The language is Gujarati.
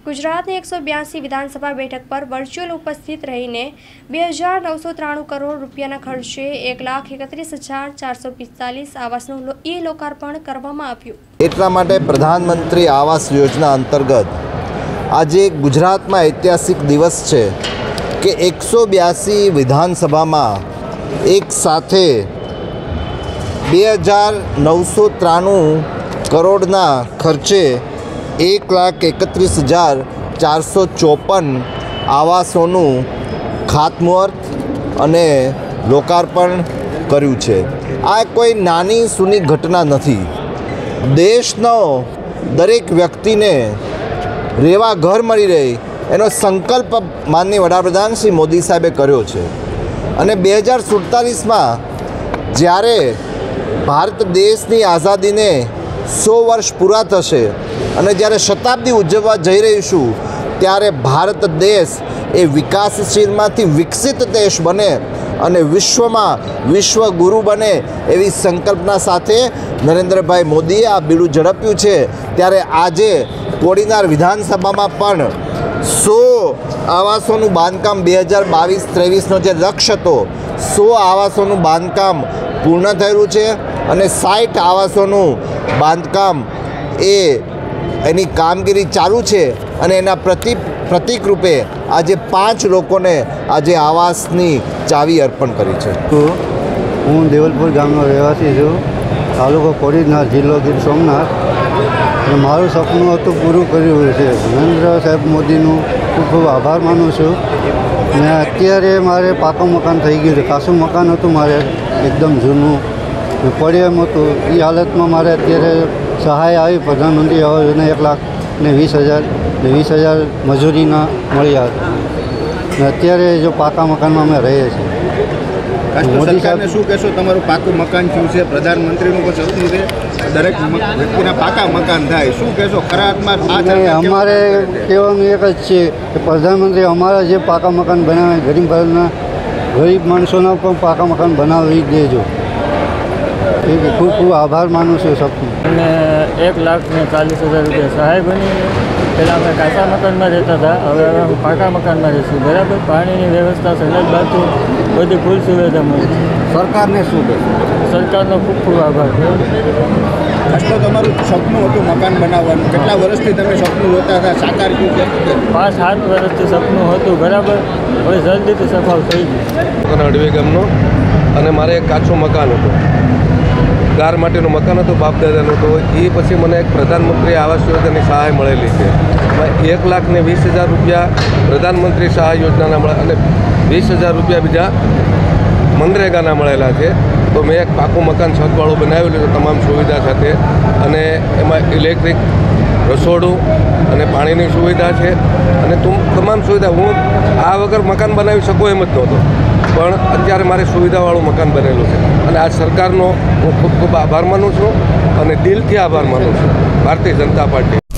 ગુજરાતની 182 વિધાનસભા બેઠક પર વર્ચ્યુઅલ ઉપસ્થિત રહીને 2993 કરોડ રૂપિયાના ખર્ચે 1,31,445 આવાસનું લોકાર્પણ કરવામાં આવ્યું। એટલા માટે પ્રધાનમંત્રી આવાસ યોજના અંતર્ગત આજે ગુજરાતમાં ઐતિહાસિક દિવસ છે કે 182 વિધાનસભામાં એક સાથે 2993 કરોડના ખર્ચે 1,31,454 આવાસોનું ખાતમુહૂર્ત અને લોકાર્પણ કર્યું છે। આ કોઈ નાની સૂની ઘટના નથી। દેશનો દરેક વ્યક્તિને રહેવા ઘર મળી રહે એનો સંકલ્પ માનનીય વડાપ્રધાન શ્રી મોદી સાહેબે કર્યો છે અને 2047માં જ્યારે ભારત દેશની આઝાદીને 100 વર્ષ પૂરા થશે અને જ્યારે શતાબ્દી ઉજવવા જઈ રહીશું ત્યારે ભારત દેશ એ વિકાસશીલમાંથી વિકસિત દેશ બને અને વિશ્વમાં વિશ્વગુરુ બને એવી સંકલ્પના સાથે નરેન્દ્રભાઈ મોદીએ આ બીડું ઝડપ્યું છે। ત્યારે આજે કોડીનાર વિધાનસભામાં પણ 100 આવાસોનું બાંધકામ 2022-23નો જે લક્ષ્ય હતો 100 આવાસોનું બાંધકામ પૂર્ણ થયેલું છે અને 60 આવાસોનું બાંધકામ એની કામગીરી ચાલુ છે અને એના પ્રતિક રૂપે આજે 5 લોકોને આજે આવાસની ચાવી અર્પણ કરી છે। હું દેવલપુર ગામનો રહેવાસી છું, તાલુકો કોડીનાર, જિલ્લો ગીર સોમનાથ। અને મારું સપનું હતું પૂરું કર્યું છે। નરેન્દ્ર સાહેબ મોદીનું ખૂબ ખૂબ આભાર માનું છું। અને અત્યારે મારે પાકું મકાન થઈ ગયું છે। કાચું મકાન હતું મારે એકદમ જૂનું પડે એમ હતું, એ હાલતમાં મારે અત્યારે સહાય આવી પ્રધાનમંત્રી આવાસ યોજના 1,20,000 મજૂરીના મળ્યા હતા અને અત્યારે જો પાકા મકાનમાં અમે રહીએ છીએ। મોદી સાહેબને શું કહેશો? તમારું પાકું મકાન થયું છે, પ્રધાનમંત્રીનું પણ સપનું છે દરેક વ્યક્તિના પાકા મકાન થાય, શું કહેશો? ખરા અર્થમાં અમારે કહેવાનું એક જ છે કે પ્રધાનમંત્રી અમારા જે પાકા મકાન બનાવે ગરીબ માણસોના પણ પાકા મકાન બનાવી દેજો। ખૂબ ખૂબ આભાર માનું છું સપનું। અને 1,40,000 રૂપિયા સહાય બની। પહેલાં અમે કાચા મકાનમાં રહેતા હતા, હવે અમે પાકા મકાનમાં રહીશું। બરાબર, પાણીની વ્યવસ્થા, સંડાસ બાથરૂમ બધી ફૂલ સુવિધા મળી। સરકારને શું કહેશો? સરકારનો ખૂબ ખૂબ આભાર। તો તમારું સપનું હતું મકાન બનાવવાનું, કેટલા વર્ષથી તમે સપનું જોતા હતા, સાકાર થયું છે? 5-7 વર્ષથી સપનું હતું, બરાબર, હવે જલ્દીથી સફળ થઈ ગયું। અડવી ગામનો અને મારે એક કાચું મકાન હતું, ઘર માટેનું મકાન હતું, બાપ દાદાનું હતું। એ પછી મને એક પ્રધાનમંત્રી આવાસ યોજનાની સહાય મળેલી છે। 1,20,000 રૂપિયા પ્રધાનમંત્રી સહાય યોજનાના મળે અને 20,000 રૂપિયા બીજા મનરેગાના મળેલા છે। તો મેં એક પાકું મકાન છતવાળું બનાવેલું છે તમામ સુવિધા સાથે, અને એમાં ઇલેક્ટ્રિક, રસોડું અને પાણીની સુવિધા છે અને તમામ સુવિધા। હું આ વગર મકાન બનાવી શકું એમ જ નહોતો, પણ અત્યારે મારે સુવિધાવાળું મકાન બનેલું છે અને આ સરકારનો હું ખૂબ ખૂબ આભાર માનું છું અને દિલથી આભાર માનું છું, ભારતીય જનતા પાર્ટી।